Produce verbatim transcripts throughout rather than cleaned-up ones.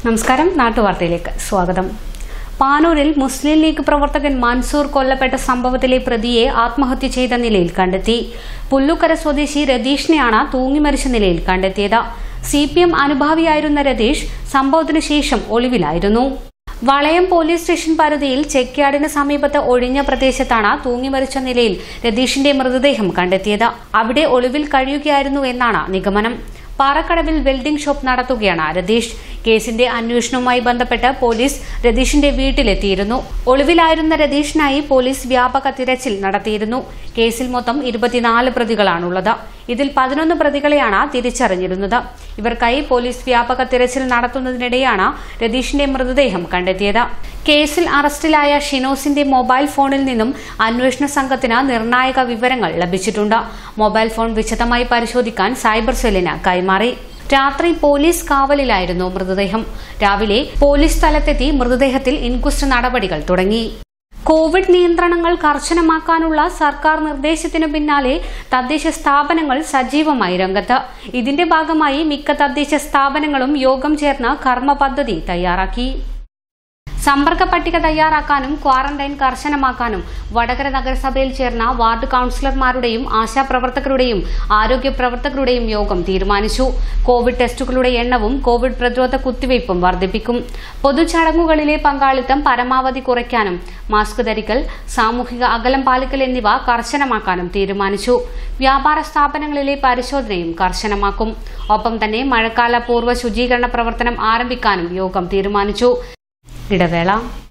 നമസ്കാരം, നാട്ടുവാർത്തയിലേക്ക് സ്വാഗതം. പാനൂരിൽ മുസ്ലിം ലീഗ് പ്രവർത്തകൻ മൻസൂർ കൊല്ലപ്പെട്ട സംഭവത്തിലെ പ്രതിയെ ആത്മഹത്യ ചെയ്ത നിലയിൽ കണ്ടെത്തി. പുല്ലുക്കര സ്വദേശി രതീഷിനെയാണ് തൂങ്ങിമരിച്ച നിലയിൽ കണ്ടെത്തിയത്. സി പി എം അനുഭാവിയായിരുന്ന രതീഷ് സംഭവത്തിനു ശേഷം ഒളിവിലായിരുന്നു. വളയം പോലീസ് സ്റ്റേഷൻ പരിധിയിൽ ചെക്യാർഡിന് സമീപത്ത് ഒഴിഞ്ഞ പ്രദേശത്താണ് തൂങ്ങിമരിച്ച നിലയിൽ രതീഷിന്റെ മൃതദേഹം കണ്ടെത്തിയത്. അവിടെ ഒളിവിൽ കഴിയുകയായിരുന്നുവെന്നാണ് നിഗമനം. പാറക്കടവിൽ വെൽഡിംഗ് ഷോപ്പ് നടത്തുകയാണ് രതീഷ്. കേസിന്റെ അന്വേഷണവുമായി ബന്ധപ്പെട്ട് പോലീസ് രതീഷിന്റെ വീട്ടിലെത്തിയിരുന്നു. ഒളിവിലായിരുന്ന രതീഷിനായി പോലീസ് വ്യാപക തിരച്ചിൽ നടത്തിയിരുന്നു. കേസിൽ മൊത്തം ഇരുപത്തിനാല് പ്രതികളാണുള്ളത്. ഇതിൽ പതിനൊന്ന് പ്രതികളെയാണ് തിരിച്ചറിഞ്ഞിരുന്നത്. ഇവർക്കായി പോലീസ് വ്യാപക തിരച്ചിൽ നടത്തുന്നതിനിടെയാണ് രതീഷിന്റെ മൃതദേഹം കണ്ടെത്തിയത്. കേസിൽ അറസ്റ്റിലായ ഷിനോസിന്റെ മൊബൈൽ ഫോണിൽ നിന്നും അന്വേഷണ സംഘത്തിന് നിർണായക വിവരങ്ങൾ ലഭിച്ചിട്ടുണ്ട്. മൊബൈൽ ഫോൺ വിശദമായി പരിശോധിക്കാൻ സൈബർ സെല്ലിന് കൈമാറി. രാത്രി പോലീസ് കാവലിലായിരുന്നു മൃതദേഹം. രാവിലെ പോലീസ് സ്ഥലത്തെത്തി മൃതദേഹത്തിൽ ഇൻക്വസ്റ്റ് നടപടികൾ തുടങ്ങി. കോവിഡ് നിയന്ത്രണങ്ങൾ കർശനമാക്കാനുള്ള സർക്കാർ നിർദ്ദേശത്തിനു പിന്നാലെ തദ്ദേശ സ്ഥാപനങ്ങൾ സജീവമായി രംഗത്ത്. ഇതിന്റെ ഭാഗമായി മിക്ക തദ്ദേശ സ്ഥാപനങ്ങളും യോഗം ചേർന്ന് കർമ്മ പദ്ധതി തയ്യാറാക്കി. സമ്പർക്ക പട്ടിക തയ്യാറാക്കാനും ക്വാറന്റൈൻ കർശനമാക്കാനും വടകര നഗരസഭയിൽ ചേർന്ന വാർഡ് കൌൺസിലർമാരുടെയും ആശാപ്രവർത്തകരുടെയും ആരോഗ്യ പ്രവർത്തകരുടെയും യോഗം തീരുമാനിച്ചു. കോവിഡ് ടെസ്റ്റുകളുടെ എണ്ണവും കോവിഡ് പ്രതിരോധ കുത്തിവയ്പും വർദ്ധിപ്പിക്കും. പൊതുചടങ്ങുകളിലെ പങ്കാളിത്തം പരമാവധി കുറയ്ക്കാനും മാസ്ക് ധരിക്കൽ, സാമൂഹിക അകലം പാലിക്കൽ എന്നിവ കർശനമാക്കാനും തീരുമാനിച്ചു. വ്യാപാര സ്ഥാപനങ്ങളിലെ പരിശോധനയും കർശനമാക്കും. ഒപ്പം തന്നെ മഴക്കാല പൂർവ്വ ശുചീകരണ പ്രവർത്തനം ആരംഭിക്കാനും യോഗം തീരുമാനിച്ചു. ഇടവേള.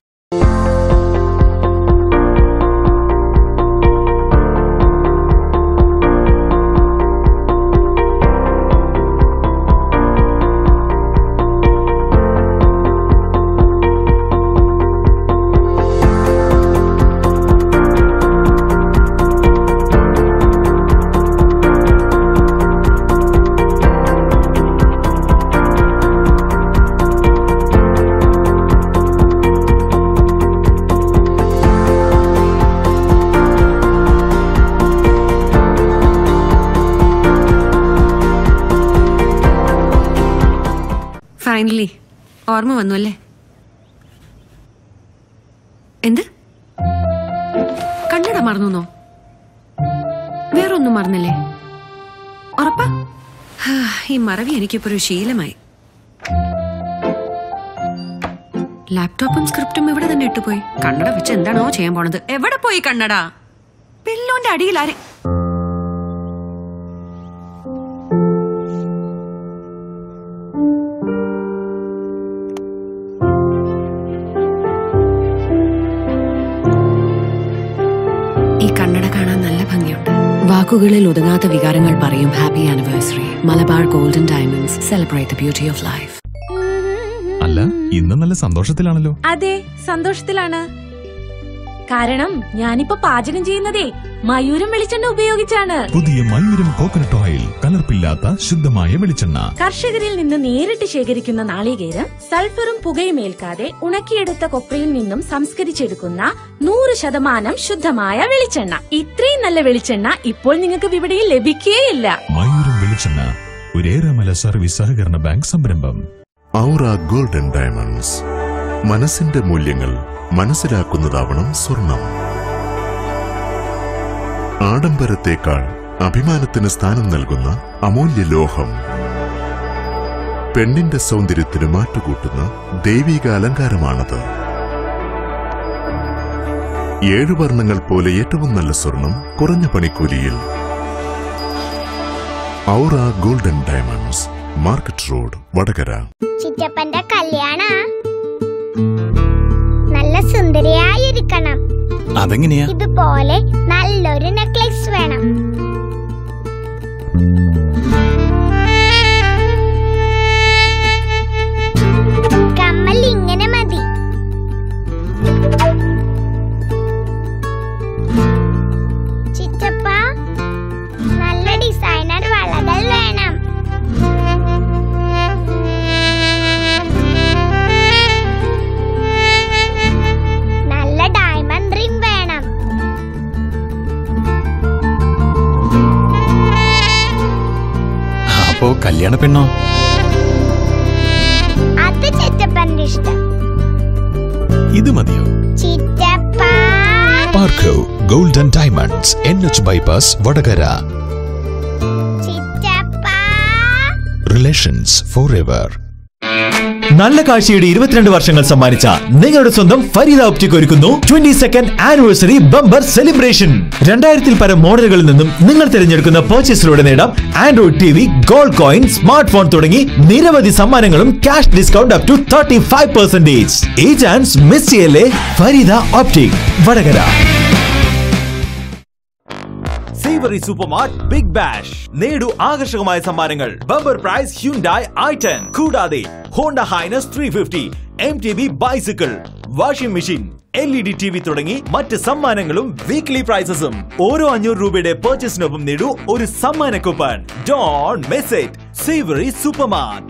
ഫൈനലി ഓർമ്മ വന്നു അല്ലേ? എന്ത് കണ്ണട മറന്നോ? വേറൊന്നും മറന്നല്ലേ? ഉറപ്പാ? ഈ മറവി എനിക്കിപ്പോ ഒരു ശീലമായി. ലാപ്ടോപ്പും സ്ക്രിപ്റ്റും ഇവിടെ തന്നെ ഇട്ടുപോയി. കണ്ണട വെച്ച് എന്താണോ ചെയ്യാൻ പോണത്? എവിടെ പോയി കണ്ണട? പില്ലോന്റെ അടിയിൽ ആരെ? വാക്കുകളിൽ ഒതുങ്ങാത്ത വികാരങ്ങൾ പറയും happy anniversary. Malabar golden diamonds, celebrate the beauty of life. അല്ല, ഇന്ന് നല്ല സന്തോഷത്തിലാണല്ലോ? അതെ, സന്തോഷത്തിലാണ്. കാരണം ഞാനിപ്പോ പാചകം ചെയ്യുന്നതേ മയൂരം വെളിച്ചെണ്ണ ഉപയോഗിച്ചാണ്. പുതിയ മയൂരം കോക്കനട്ട് ഓയിൽ, കലർപ്പില്ലാത്ത ശുദ്ധമായ വെളിച്ചെണ്ണ. കർഷകരിൽ നിന്ന് നേരിട്ട് ശേഖരിക്കുന്ന നാളികേരം സൾഫറും പുകയും ഏൽക്കാതെ ഉണക്കിയെടുത്ത കൊപ്രയിൽ നിന്നും സംസ്കരിച്ചെടുക്കുന്ന നൂറ് ശതമാനം ശുദ്ധമായ വെളിച്ചെണ്ണ. ഇത്രയും നല്ല വെളിച്ചെണ്ണ ഇപ്പോൾ നിങ്ങൾക്ക് വിപണിയിൽ ലഭിക്കുകയില്ല. മയൂരം വെളിച്ചെണ്ണ, ഒരു ഏറെമല സർവീസ് സഹകരണ ബാങ്ക് സംരംഭം. Aura golden diamonds. മനസ്സിന്റെ മൂല്യങ്ങൾ മനസ്സിലാക്കുന്നതാവണം സ്വർണം. ആഡംബരത്തേക്കാൾ അഭിമാനത്തിന് സ്ഥാനം നൽകുന്ന അമൂല്യ ലോഹം. പെണ്ണിന്റെ സൗന്ദര്യത്തിന് മാറ്റുകൂട്ടുന്ന ദൈവിക അലങ്കാരമാണത്. ഏഴു വർണ്ണങ്ങൾ പോലെ ഏറ്റവും നല്ല സ്വർണം കുറഞ്ഞ പണിക്കൂലിയിൽ. Aura golden diamonds, market road, Vadakara. ചിറ്റപ്പന്റെ കല്യാണ നല്ല സുന്ദരിയായിരിക്കണം. അതെങ്ങനെയാ? ഇതുപോലെ നല്ലൊരു നെക്ലേസ് വേണം. കമ്മൽ ഇങ്ങനെ മതി. ചിറ്റപ്പ, നല്ല ഡിസൈനർ വളകൾ വേണം. നല്ല ഡയമണ്ട് റിംഗ് വേണം. അപ്പോ കല്യാണ പെണ്ണോ? അത് ചിറ്റപ്പന്റെ ഇഷ്ടം. ഇത് മതിയോ? ചിറ്റപ്പ. Parco golden diamonds, N H bypass, Vadakara. ചിറ്റപ്പ. Relations for ever. നല്ല കാഴ്ചയുടെ ഇരുപത്തിരണ്ട് വർഷങ്ങൾ സമ്മാനിച്ച നിങ്ങളുടെ സ്വന്തം ഫരീദ ഒപ്റ്റിക് ഒരുക്കുന്നു twenty second anniversary bumper celebration. രണ്ടായിരത്തിൽ പരം മോഡലുകളിൽ നിന്നും നിങ്ങൾ തിരഞ്ഞെടുക്കുന്ന പർച്ചേസിലൂടെ നേടാം android T V, gold coin, smart phone തുടങ്ങി നിരവധി സമ്മാനങ്ങളും cash discount up to thirty five percentage. ഈ ചാൻസ് മിസ് ചെയ്യല്ലേ. Fareeda optic, Vadakara. Savoury supermart big bash. നേടൂ ആകർഷകമായ സമ്മാനങ്ങൾ. Bumper prize Hyundai I ten, കൂടാതെ Honda Highness three fifty, M T B bicycle, washing machine, L E D T V തുടങ്ങി മറ്റ് സമ്മാനങ്ങളും weekly പ്രൈസസും. ഓരോ അഞ്ഞൂറ് രൂപയുടെ പർച്ചേസിനൊപ്പം നേടൂ ഒരു സമ്മാന coupon. Don't miss it. Savoury supermart.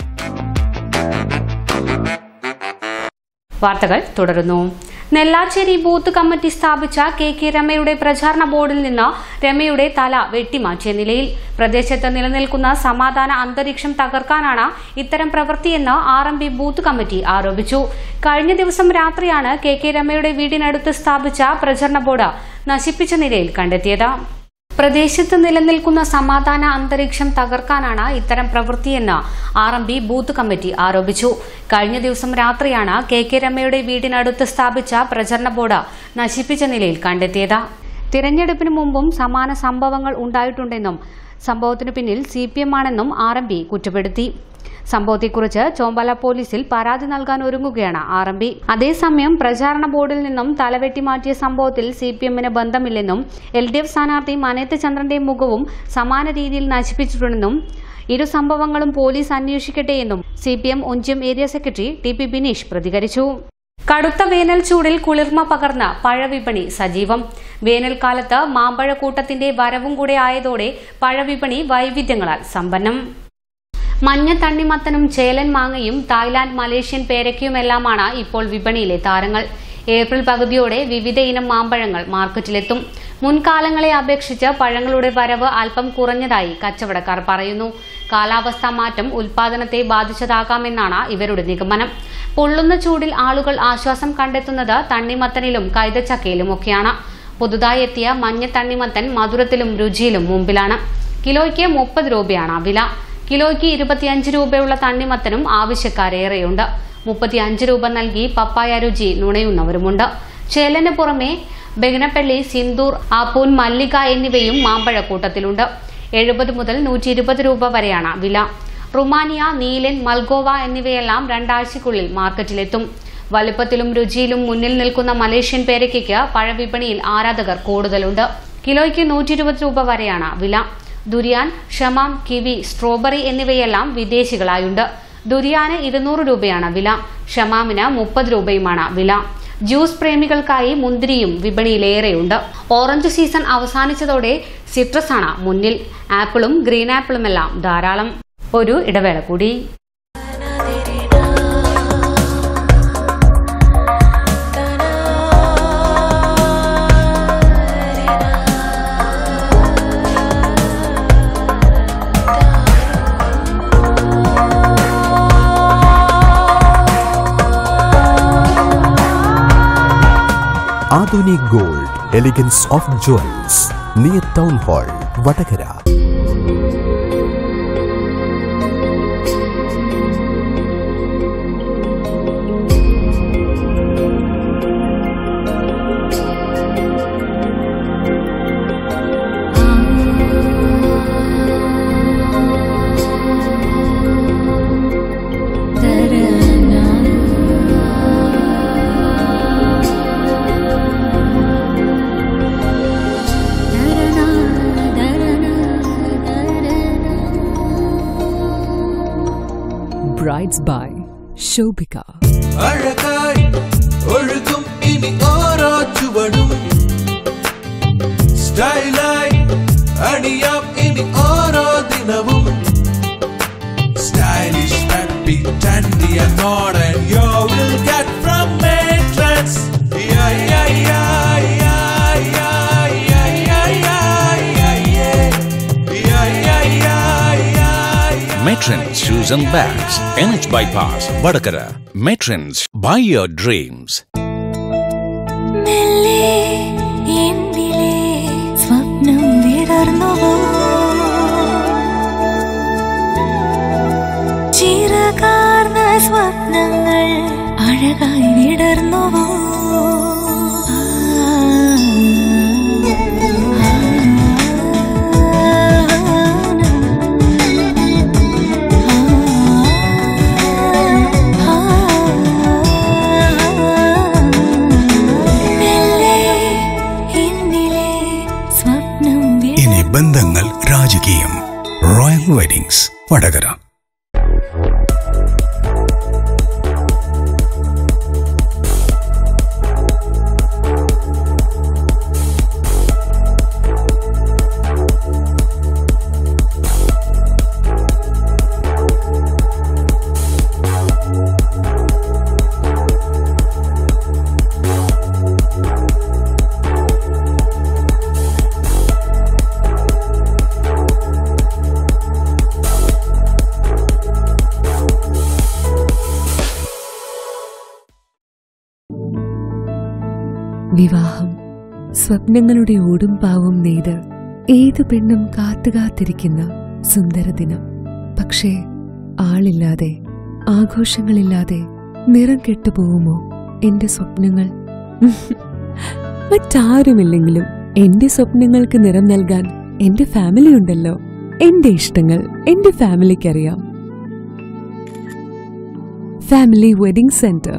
വാർത്തകൾ തുടരുന്നു. നെല്ലാച്ചേരി ബൂത്ത് കമ്മിറ്റി സ്ഥാപിച്ച കെ കെ രമയുടെ പ്രചാരണ ബോർഡിൽ നിന്ന് രമയുടെ തല വെട്ടിമാറ്റിയ നിലയിൽ. പ്രദേശത്ത് നിലനിൽക്കുന്ന സമാധാന അന്തരീക്ഷം തകർക്കാനാണ് ഇത്തരം പ്രവൃത്തിയെന്ന് R M P booth committee ആരോപിച്ചു. കഴിഞ്ഞ ദിവസം രാത്രിയാണ് കെ കെ രമയുടെ വീടിനടുത്ത് സ്ഥാപിച്ച പ്രചരണ ബോർഡ് നശിപ്പിച്ച നിലയിൽ കണ്ടെത്തിയത്. പ്രദേശത്ത് നിലനിൽക്കുന്ന സമാധാന അന്തരീക്ഷം തകർക്കാനാണ് ഇത്തരം പ്രവൃത്തിയെന്ന് R M P booth committee ആരോപിച്ചു. കഴിഞ്ഞ ദിവസം രാത്രിയാണ് കെ കെ രമയുടെ വീടിനടുത്ത് സ്ഥാപിച്ച പ്രചരണ ബോർഡ് നശിപ്പിച്ച നിലയിൽ കണ്ടെത്തിയത്. തിരഞ്ഞെടുപ്പിന് മുമ്പും സമാന സംഭവങ്ങൾ ഉണ്ടായിട്ടുണ്ടെന്നും സംഭവത്തിനു പിന്നിൽ സി പി എം ആണെന്നും ആർ എം പി കുറ്റപ്പെടുത്തി. സംഭവത്തെക്കുറിച്ച് ചോമ്പാല പോലീസിൽ പരാതി നൽകാൻ ഒരുങ്ങുകയാണ് ആർ എം പി. അതേസമയം പ്രചാരണ ബോർഡിൽ നിന്നും തലവെട്ടി മാറ്റിയ സംഭവത്തിൽ സി പി എമ്മിന് ബന്ധമില്ലെന്നും എൽ ഡി എഫ് സ്ഥാനാർത്ഥി മനേത്ത് ചന്ദ്രന്റെ മുഖവും സമാന രീതിയിൽ നശിപ്പിച്ചിട്ടുണ്ടെന്നും ഇരു സംഭവങ്ങളും പോലീസ് അന്വേഷിക്കട്ടെയെന്നും C P M Onchiyam area secretary T P Bineesh പ്രതികരിച്ചു. കടുത്ത വേനൽ ചൂടിൽ കുളിർമ പകർന്ന പഴവിപണി സജീവം. വേനൽക്കാലത്ത് മാമ്പഴക്കൂട്ടത്തിന്റെ വരവും കൂടെ ആയതോടെ പഴവിപണി വൈവിധ്യങ്ങളാൽ സമ്പന്നം. മഞ്ഞ തണ്ണിമത്തനും ചേലൻ മാങ്ങയും തായ്ലാന്റ് മലേഷ്യൻ പേരയ്ക്കയുമെല്ലാമാണ് ഇപ്പോൾ വിപണിയിലെ താരങ്ങൾ. ഏപ്രിൽ പകുതിയോടെ വിവിധ ഇനം മാമ്പഴങ്ങൾ മാർക്കറ്റിലെത്തും. മുൻകാലങ്ങളെ അപേക്ഷിച്ച് പഴങ്ങളുടെ വരവ് അല്പം കുറഞ്ഞതായി കച്ചവടക്കാർ പറയുന്നു. കാലാവസ്ഥാ മാറ്റം ഉൽപാദനത്തെ ബാധിച്ചതാകാമെന്നാണ് ഇവരുടെ നിഗമനം. പൊള്ളുന്ന ചൂടിൽ ആളുകൾ ആശ്വാസം കണ്ടെത്തുന്നത് തണ്ണിമത്തനിലും കൈതച്ചക്കയിലുമൊക്കെയാണ്. പുതുതായി എത്തിയ മഞ്ഞ തണ്ണിമത്തൻ മധുരത്തിലും രുചിയിലും മുമ്പിലാണ്. കിലോയ്ക്ക് മുപ്പത് രൂപയാണ് വില. കിലോയ്ക്ക് ഇരുപത്തിയഞ്ച് രൂപയുള്ള തണ്ണിമത്തനും ആവശ്യക്കാരേറെയുണ്ട്. മുപ്പത്തിയഞ്ച് രൂപ നൽകി പപ്പായ രുചി നുണയുന്നവരുമുണ്ട്. ചേലന് പുറമെ ബെഗനപ്പള്ളി, സിന്ദൂർ, ആപ്പൂൻ, മല്ലിക എന്നിവയും മാമ്പഴക്കൂട്ടത്തിലുണ്ട്. എഴുപത് മുതൽ നൂറ്റി ഇരുപത് രൂപ വരെയാണ് വില. റുമാനിയ, നീലൻ, മൽഗോവ എന്നിവയെല്ലാം രണ്ടാഴ്ചയ്ക്കുള്ളിൽ മാർക്കറ്റിലെത്തും. വലുപ്പത്തിലും രുചിയിലും മുന്നിൽ നിൽക്കുന്ന മലേഷ്യൻ പേരയ്ക്കയ്ക്ക് പഴവിപണിയിൽ ആരാധകർ കൂടുതലുണ്ട്. കിലോയ്ക്ക് നൂറ്റി ഇരുപത് രൂപ വരെയാണ് വില. ദുരിയാൻ, ഷമാം, കിവി, സ്ട്രോബെറി എന്നിവയെല്ലാം വിദേശികളായുണ്ട്. ദുരിയാന് ഇരുന്നൂറ് രൂപയാണ് വില. ഷമാമിന് മുപ്പത് രൂപയുമാണ് വില. ജ്യൂസ് പ്രേമികൾക്കായി മുന്തിരിയും വിപണിയിലേറെയുണ്ട്. ഓറഞ്ച് സീസൺ അവസാനിച്ചതോടെ സിട്രസ് ആണ് മുന്നിൽ. ആപ്പിളും ഗ്രീൻ ആപ്പിളുമെല്ലാം ധാരാളം. ഒരു ഇടവേള കൂടി. Adhunik gold, elegance of jewels, near town hall, Vadakara. Brides by Shobika. അഴകായി ഒഴുകും ഇനി ഓരോ ചുവടും, സ്റ്റൈലായി അണിയാം ഇനി ഓരോ ദിനവും. Stylish, happy, trendy and modern, you will get from Matrix. Yeah, yeah, yeah, yeah, yeah, yeah, yeah, yeah, yeah, yeah, yeah, yeah, yeah, yeah. Matrons Shoes and Bags, N H Bypass, Vadakara. Matrons, buy your dreams. ചിരകാർന്ന സ്വപ്നങ്ങൾ അഴകായി വിടർന്നുവോ ഇനി ബന്ധങ്ങൾ രാജകീയം. Royal weddings Vadakara. വിവാഹം സ്വപ്നങ്ങളുടെ ഓടും പാവും നെയ്ത് ഏതു പെണ്ണും കാത്തുകാത്തിരിക്കുന്ന സുന്ദരദിനം. പക്ഷേ ആളില്ലാതെ ആഘോഷങ്ങളില്ലാതെ നിറം കെട്ടുപോകുമോ എന്റെ സ്വപ്നങ്ങൾ? മറ്റാരുമില്ലെങ്കിലും എന്റെ സ്വപ്നങ്ങൾക്ക് നിറം നൽകാൻ എന്റെ ഫാമിലി ഉണ്ടല്ലോ. എന്റെ ഇഷ്ടങ്ങൾ എന്റെ ഫാമിലിക്കറിയാം. Family wedding centre.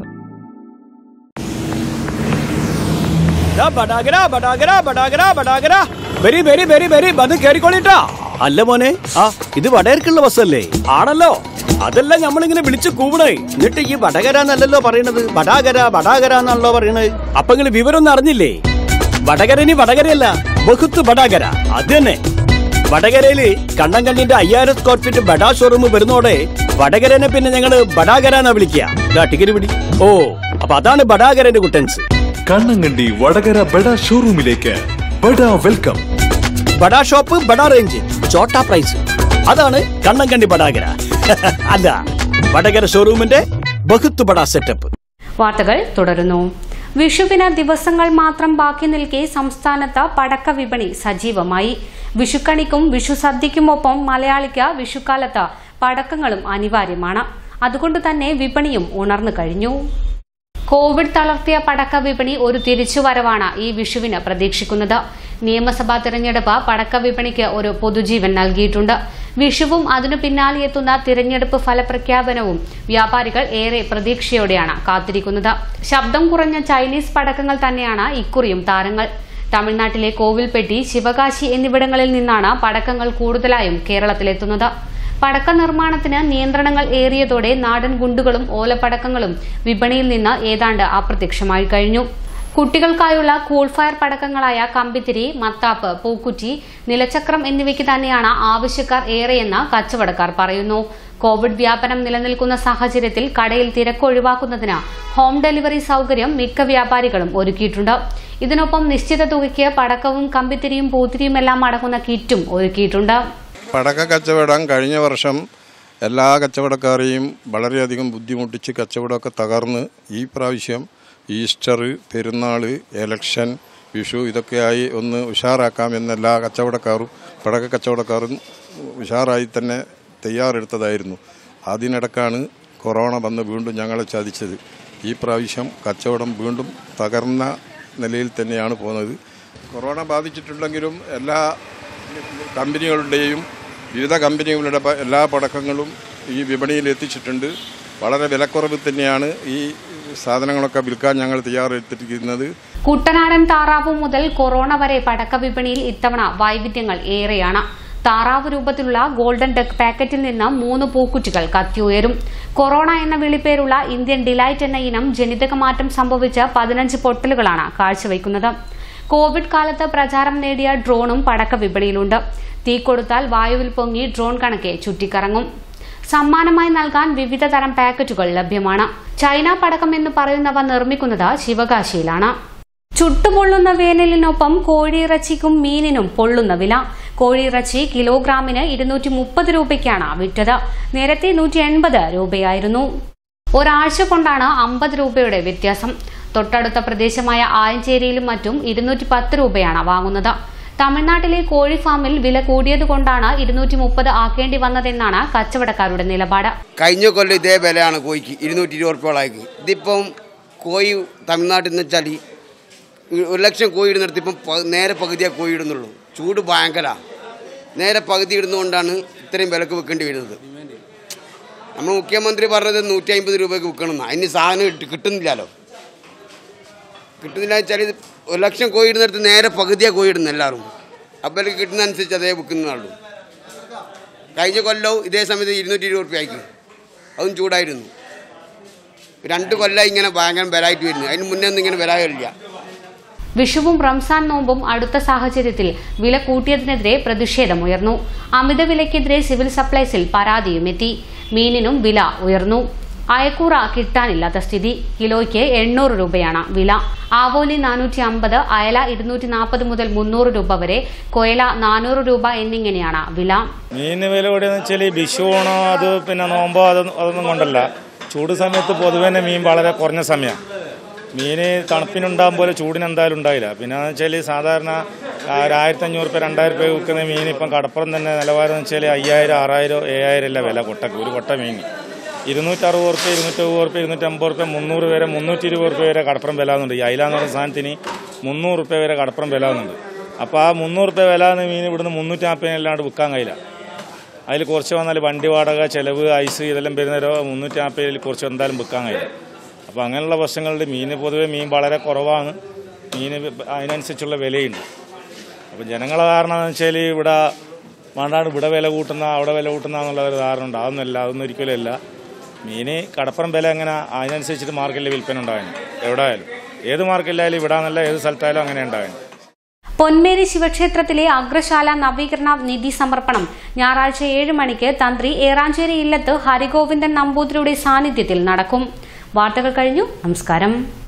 അല്ല മോനെ, ആ ഇത് വടകരക്കുള്ള ബസ്സല്ലേ? ആണല്ലോ. അതല്ല നമ്മളിങ്ങനെ വിളിച്ചു കൂവണേ. എന്നിട്ട് ഈ വടകര എന്നല്ലല്ലോ പറയണത്, വടാകര വടാകര എന്നാണല്ലോ പറയണത്. അപ്പൊ നിങ്ങൾ വിവരമൊന്നും അറിഞ്ഞില്ലേ? വടകര ഇനി വടകരയല്ല, ബഹുത്ത് വടാകര. അത് തന്നെ. വടകരയില് കണ്ണൻകണ്ണിന്റെ അയ്യായിരം സ്ക്വയർ ഫീറ്റ് ബഡാ ഷോറൂം വരുന്നോടെ വടകരനെ പിന്നെ ഞങ്ങള് ബടാകര എന്നാ വിളിക്കുക. ടിക്കറ്റ് പിടി. ഓ, അപ്പൊ അതാണ് ബടാകരന്റെ കുട്ടൻസ്. കണ്ണങ്കണ്ടി വടകര ബഡാ ഷോറൂമിലേക്ക് ബഡാ വെൽക്കം. ബഡാ ഷോപ്പ്, ബഡാ റേഞ്ച്, ചോട്ടാ പ്രൈസ്. അതാണ് കണ്ണങ്കണ്ടി ബടാകര. അല്ല, വടകര ഷോറൂമിന്റെ ബഹുത്ത് ബഡാ സെറ്റപ്പ്. വാർത്തകൾ തുടരുന്നു. വിഷുവിന് ദിവസങ്ങൾ മാത്രം ബാക്കി നിൽക്കെ സംസ്ഥാനത്ത് പടക്ക വിപണി സജീവമായി. വിഷുക്കണിക്കും വിഷുസദ്യക്കുമൊപ്പം മലയാളിക്ക് വിഷുക്കാലത്ത് പടക്കങ്ങളും അനിവാര്യമാണ്. അതുകൊണ്ട് തന്നെ വിപണിയും ഉണർന്നു കഴിഞ്ഞു. കോവിഡ് തളർത്തിയ പടക്ക വിപണി ഒരു തിരിച്ചുവരവാണ് ഈ വിഷുവിന് പ്രതീക്ഷിക്കുന്നത്. നിയമസഭാ തിരഞ്ഞെടുപ്പ് പടക്ക വിപണിക്ക് ഒരു പൊതുജീവൻ നൽകിയിട്ടുണ്ട്. വിഷുവും അതിനു പിന്നാലെ എത്തുന്ന തിരഞ്ഞെടുപ്പ് ഫലപ്രഖ്യാപനവും വ്യാപാരികൾ ഏറെ പ്രതീക്ഷയോടെയാണ് കാത്തിരിക്കുന്നത്. ശബ്ദം കുറഞ്ഞ ചൈനീസ് പടക്കങ്ങൾ തന്നെയാണ് ഇക്കുറിയും താരങ്ങൾ. തമിഴ്നാട്ടിലെ കോവിൽപ്പെട്ടി, ശിവകാശി എന്നിവിടങ്ങളിൽ നിന്നാണ് പടക്കങ്ങൾ കൂടുതലായും കേരളത്തിലെത്തുന്നത്. പടക്ക നിർമ്മാണത്തിന് നിയന്ത്രണങ്ങൾ ഏറിയതോടെ നാടൻ ഗുണ്ടുകളും ഓലപ്പടക്കങ്ങളും വിപണിയിൽ നിന്ന് ഏതാണ്ട് അപ്രത്യക്ഷമായി കഴിഞ്ഞു. കുട്ടികൾക്കായുള്ള കൂൾഫയർ പടക്കങ്ങളായ കമ്പിത്തിരി, മത്താപ്പ്, പൂക്കുറ്റി, നിലച്ചക്രം എന്നിവയ്ക്ക് തന്നെയാണ് ആവശ്യക്കാർ ഏറെയെന്ന് കച്ചവടക്കാർ പറയുന്നു. കോവിഡ് വ്യാപനം നിലനിൽക്കുന്ന സാഹചര്യത്തിൽ കടയിൽ തിരക്ക് ഒഴിവാക്കുന്നതിന് ഹോം ഡെലിവറി സൌകര്യം മിക്ക വ്യാപാരികളും ഒരുക്കിയിട്ടുണ്ട്. ഇതിനൊപ്പം നിശ്ചിത തുകയ്ക്ക് പടക്കവും കമ്പിത്തിരിയും പൂത്തിരിയുമെല്ലാം അടങ്ങുന്ന കിറ്റും ഒരുക്കിയിട്ടുണ്ട്. പടക്ക കച്ചവടം കഴിഞ്ഞ വർഷം എല്ലാ കച്ചവടക്കാരെയും വളരെയധികം ബുദ്ധിമുട്ടിച്ച് കച്ചവടമൊക്കെ തകർന്ന് ഈ പ്രാവശ്യം ഈസ്റ്റർ, പെരുന്നാൾ, എലക്ഷൻ, വിഷു ഇതൊക്കെയായി ഒന്ന് ഉഷാറാക്കാമെന്ന് എല്ലാ കച്ചവടക്കാരും പടക്ക കച്ചവടക്കാരും ഉഷാറായി തന്നെ തയ്യാറെടുത്തതായിരുന്നു. അതിനിടക്കാണ് കൊറോണ വന്ന് വീണ്ടും ഞങ്ങളെ ചതിച്ചത്. ഈ പ്രാവശ്യം കച്ചവടം വീണ്ടും തകർന്ന നിലയിൽ തന്നെയാണ് പോകുന്നത്. കൊറോണ ബാധിച്ചിട്ടുണ്ടെങ്കിലും എല്ലാ കമ്പനികളുടെയും വിവിധ കമ്പനികളുടെ എല്ലാ പടക്കങ്ങളും ഈ വിപണിയിൽ എത്തിച്ചിട്ടുണ്ട്. വളരെ വിലക്കുറവ് തന്നെയാണ് ഈ സാധനങ്ങളൊക്കെ വിൽക്കാൻ ഞങ്ങൾ തയ്യാറെടുത്തിരിക്കുന്നത്. കുട്ടനാടൻ താറാവ് മുതൽ കൊറോണ വരെ പടക്ക വിപണിയിൽ ഇത്തവണ വൈവിധ്യങ്ങൾ ഏറെയാണ്. താറാവ് രൂപത്തിലുള്ള ഗോൾഡൻ ഡക്ക് പാക്കറ്റിൽ നിന്ന് മൂന്ന് പൂക്കുറ്റികൾ കത്തിയുയരും. കൊറോണ എന്ന വിളിപ്പേരുള്ള ഇന്ത്യൻ ഡിലൈറ്റ് എന്ന ഇനം ജനിതക മാറ്റം സംഭവിച്ച പതിനഞ്ച് പൊട്ടലുകളാണ് കാഴ്ചവെക്കുന്നത്. കോവിഡ് കാലത്ത് പ്രചാരം നേടിയ ഡ്രോണും പടക്ക വിപണിയിലുണ്ട്. തീ കൊടുത്താൽ വായുവിൽ പൊങ്ങി ഡ്രോൺ കണക്കെ ചുറ്റിക്കറങ്ങും. സമ്മാനമായി നൽകാൻ വിവിധ തരം പാക്കറ്റുകൾ ലഭ്യമാണ്. ചൈന പടക്കം എന്ന് പറയുന്നവ നിർമ്മിക്കുന്നത് ശിവകാശിയിലാണ്. ചുട്ടുപൊള്ളുന്ന വേനലിനൊപ്പം കോഴിയിറച്ചിക്കും മീനിനും പൊള്ളുന്ന വില. കോഴിയിറച്ചി കിലോഗ്രാമിന് ഇരുന്നൂറ്റി മുപ്പത് രൂപയ്ക്കാണ് വിറ്റത്. നേരത്തെ നൂറ്റി എൺപത് രൂപയായിരുന്നു. ഒരാഴ്ച കൊണ്ടാണ് അമ്പത് രൂപയുടെ വ്യത്യാസം. തൊട്ടടുത്ത പ്രദേശമായ ആയഞ്ചേരിയിലും മറ്റും ഇരുന്നൂറ്റി പത്ത് രൂപയാണ് വാങ്ങുന്നത്. തമിഴ്നാട്ടിലെ കോഴി ഫാമിൽ വില കൂടിയതുകൊണ്ടാണ് ഇരുന്നൂറ്റി മുപ്പത് ആക്കേണ്ടി വന്നതെന്നാണ് കച്ചവടക്കാരുടെ നിലപാട്. കഴിഞ്ഞ കൊല്ലം ഇതേ വിലയാണ് കോഴിക്ക് ഇരുന്നൂറ്റി ഇരുപത് റുപ്യോളാക്കി. ഇതിപ്പം കോഴി തമിഴ്നാട്ടിൽ നിന്ന് വെച്ചാൽ ഒരു ലക്ഷം കോഴി ഇടുന്നിടത്ത് ഇപ്പം നേരെ പകുതിയാണ് കോഴി ഇടുന്നുള്ളൂ. ചൂട് ഭയങ്കര നേരെ പകുതി ഇടുന്നതുകൊണ്ടാണ് ഇത്രയും വിലക്ക് വെക്കേണ്ടി വരുന്നത്. നമ്മൾ മുഖ്യമന്ത്രി പറഞ്ഞത് നൂറ്റി അമ്പത് രൂപയ്ക്ക് വിൽക്കണമെന്നാണ്. അതിന് സാധനം കിട്ടുന്നില്ലല്ലോ. കിട്ടുന്നില്ല വെച്ചാൽ ഒരു ലക്ഷം കോഴി ഇടുന്നിടത്ത് നേരെ പകുതിയാണ് കോഴി ഇടുന്നത് എല്ലാവരും. അപ്പോൾ എനിക്ക് കിട്ടുന്നതനുസരിച്ച് അതേ വിൽക്കുന്നുള്ളൂ. കഴിഞ്ഞ കൊല്ലവും ഇതേ സമയത്ത് ഇരുന്നൂറ്റി ഇരുപത് റുപ്യ ആക്കി. അതും ചൂടായിരുന്നു. രണ്ട് കൊല്ലം ഇങ്ങനെ ഭയങ്കര വിലയായിട്ട് വരുന്നു. അതിന് മുന്നേ ഒന്നും ഇങ്ങനെ വിലയില്ല. വിഷുവും റംസാൻ നോമ്പും അടുത്ത സാഹചര്യത്തിൽ വില കൂട്ടിയതിനെതിരെ പ്രതിഷേധമുയർന്നു. അമിത വിലയ്ക്കെതിരെ സിവിൽ സപ്ലൈസിൽ പരാതിയുമെത്തി. മീനിനും വില ഉയർന്നു. അയക്കൂറ കിട്ടാനില്ലാത്ത സ്ഥിതി. കിലോയ്ക്ക് എണ്ണൂറ് രൂപയാണ് വില. ആവോലി നാനൂറ്റി അമ്പത്, അയല ഇരുന്നൂറ്റി നാൽപ്പത് മുതൽ മുന്നൂറ് രൂപ വരെ, കൊയല നാനൂറ് രൂപ എന്നിങ്ങനെയാണ് വില. മീനിന് വില കൂടിയെന്ന് വെച്ചാൽ വിഷുവാണോ അത് പിന്നെ നോമ്പോ അതൊന്നും അതൊന്നും കൊണ്ടല്ല. ചൂട് സമയത്ത് പൊതുവെ മീൻ വളരെ കുറഞ്ഞ സമയമാണ്. മീന് തണുപ്പിനുണ്ടാകും പോലെ ചൂടിന് എന്തായാലും ഉണ്ടായില്ല. പിന്നെ എന്ന് വെച്ചാൽ സാധാരണ ഒരു ആയിരത്തി അഞ്ഞൂറ് രൂപ രണ്ടായിരം രൂപ വിൽക്കുന്ന മീൻ ഇപ്പം കടപ്പുറം തന്നെ നിലവാരം എന്ന് വെച്ചാൽ അയ്യായിരം ആറായിരം ഏഴായിരം അല്ല വില കൊട്ടക്ക്. ഒരു കൊട്ട മീൻ ഇരുന്നൂറ്റി അറുപത് റുപ്യ ഇരുന്നൂറ്റി അറുപത് റുപ്യ ഇരുന്നൂറ്റി അമ്പത് റുപ്യ മുന്നൂറ് വരെ മുന്നൂറ്റി ഇരുപത് റുപ്യ വരെ കടപ്പുറം വില ആകുന്നുണ്ട്. ഈ അയില എന്ന് പറയുന്ന സാധനത്തിന് മുന്നൂറ് റുപ്യ വരെ കടപ്പുറം വില ആകുന്നുണ്ട്. അപ്പോൾ ആ മുന്നൂറ് റുപ്യ വില ആകുന്ന മീൻ ഇവിടുന്ന് മുന്നൂറ്റി നാൽപ്പതിനല്ലാണ്ട് വിൽക്കാൻ കഴിയില്ല. അതിൽ കുറച്ച് വന്നാൽ വണ്ടി വാടക, ചെലവ്, ഐസ് ഇതെല്ലാം വരുന്നവരോ മുന്നൂറ്റി നാൽപ്പതിൽ കുറച്ച് എന്തായാലും വിൽക്കാൻ കഴിയില്ല. അപ്പോൾ അങ്ങനെയുള്ള പ്രശ്നങ്ങളിൽ മീൻ പൊതുവെ മീൻ വളരെ കുറവാണ്. മീൻ അതിനനുസരിച്ചുള്ള വിലയുണ്ട്. അപ്പോൾ ജനങ്ങളെ കാരണം എന്ന് വെച്ചാൽ ഇവിടെ വേണ്ടാണ്ട് ഇവിടെ വില കൂട്ടുന്ന അവിടെ വില കൂട്ടുന്ന എന്നുള്ള ഒരു ധാരണ ഉണ്ട്. അതൊന്നുമല്ല, അതൊന്നും ഒരിക്കലും അല്ല. മീൻ കടപ്പുറം വില എങ്ങനെ അതിനനുസരിച്ചിട്ട് മാർക്കറ്റിൽ വിൽപ്പന ഉണ്ടാകാൻ എവിടെ ആയാലും ഏത് മാർക്കറ്റിലായാലും ഇവിടെ നല്ല ഏത് സ്ഥലത്തായാലും അങ്ങനെ ഉണ്ടാകാൻ. പൊന്മേരി ശിവക്ഷേത്രത്തിലെ അഗ്രശാല നവീകരണ നിധി സമർപ്പണം ഞായറാഴ്ച ഏഴ് മണിക്ക് തന്ത്രി ഏറാഞ്ചേരി ഇല്ലത്ത് ഹരിഗോവിന്ദൻ നമ്പൂതിരിയുടെ സാന്നിധ്യത്തിൽ നടക്കും. വാർത്തകൾ കഴിഞ്ഞു. നമസ്കാരം.